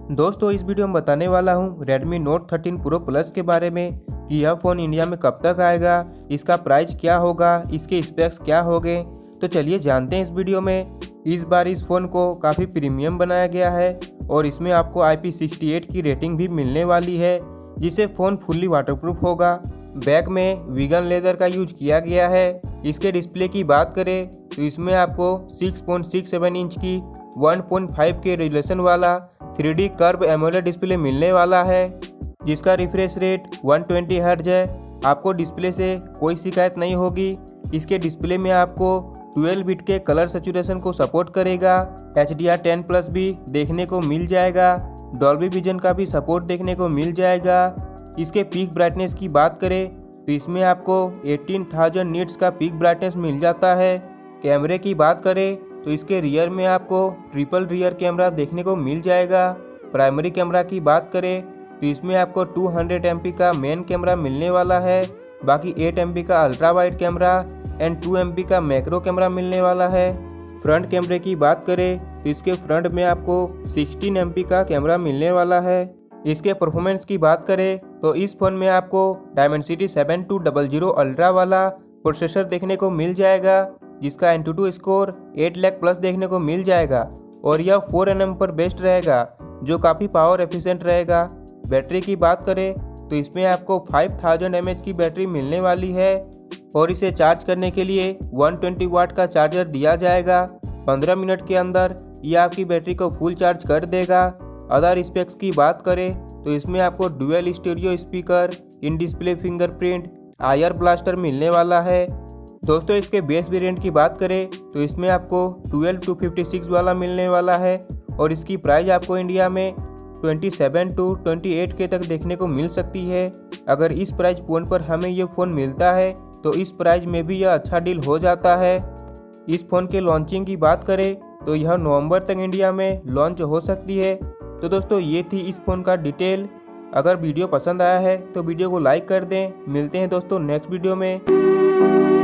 दोस्तों इस वीडियो में बताने वाला हूँ Redmi Note 13 Pro Plus के बारे में कि यह फ़ोन इंडिया में कब तक आएगा, इसका प्राइस क्या होगा, इसके स्पेक्स क्या होंगे। तो चलिए जानते हैं इस वीडियो में। इस बार इस फ़ोन को काफ़ी प्रीमियम बनाया गया है और इसमें आपको IP68 की रेटिंग भी मिलने वाली है, जिससे फ़ोन फुल्ली वाटरप्रूफ होगा। बैक में वीगन लेदर का यूज किया गया है। इसके डिस्प्ले की बात करें तो इसमें आपको 6.67 इंच की 1.5 के रेजोल्यूशन वाला 3D कर्व एमोलेड डिस्प्ले मिलने वाला है, जिसका रिफ्रेश रेट 120 हर्ट्ज है। आपको डिस्प्ले से कोई शिकायत नहीं होगी। इसके डिस्प्ले में आपको 12 बिट के कलर सैचुरेशन को सपोर्ट करेगा। HDR10+ भी देखने को मिल जाएगा। डॉल्बी विजन का भी सपोर्ट देखने को मिल जाएगा। इसके पीक ब्राइटनेस की बात करें तो इसमें आपको 18,000 निट्स का पीक ब्राइटनेस मिल जाता है। कैमरे की बात करें तो इसके रियर में आपको ट्रिपल रियर कैमरा देखने को मिल जाएगा। प्राइमरी कैमरा की बात करें तो इसमें आपको 200 MP का मेन कैमरा मिलने वाला है। बाकी 8 MP का ultra wide camera and 2 MP का मैक्रो कैमरा मिलने वाला है। फ्रंट कैमरे की बात करें तो इसके फ्रंट में आपको 16 MP का कैमरा मिलने वाला है। इसके परफॉर्मेंस की बात करें तो इस फोन में आपको Dimensity 7200 अल्ट्रा वाला प्रोसेसर देखने को मिल जाएगा, जिसका Antutu स्कोर 8 लाख प्लस देखने को मिल जाएगा और यह 4nm पर बेस्ड रहेगा, जो काफ़ी पावर एफिशिएंट रहेगा। बैटरी की बात करें तो इसमें आपको 5000 mAh की बैटरी मिलने वाली है और इसे चार्ज करने के लिए 120 वाट का चार्जर दिया जाएगा। 15 मिनट के अंदर यह आपकी बैटरी को फुल चार्ज कर देगा। अदर स्पेक्स की बात करें तो इसमें आपको dual stereo speaker, in display fingerprint, IR blaster मिलने वाला है। दोस्तों इसके बेस वेरिएंट की बात करें तो इसमें आपको 12-256 वाला मिलने वाला है और इसकी प्राइस आपको इंडिया में 27-28 के तक देखने को मिल सकती है। अगर इस प्राइस पॉइंट पर हमें ये फ़ोन मिलता है तो इस प्राइस में भी यह अच्छा डील हो जाता है। इस फ़ोन के लॉन्चिंग की बात करें तो यह नवंबर तक इंडिया में लॉन्च हो सकती है। तो दोस्तों ये थी इस फ़ोन का डिटेल। अगर वीडियो पसंद आया है तो वीडियो को लाइक कर दें। मिलते हैं दोस्तों नेक्स्ट वीडियो में।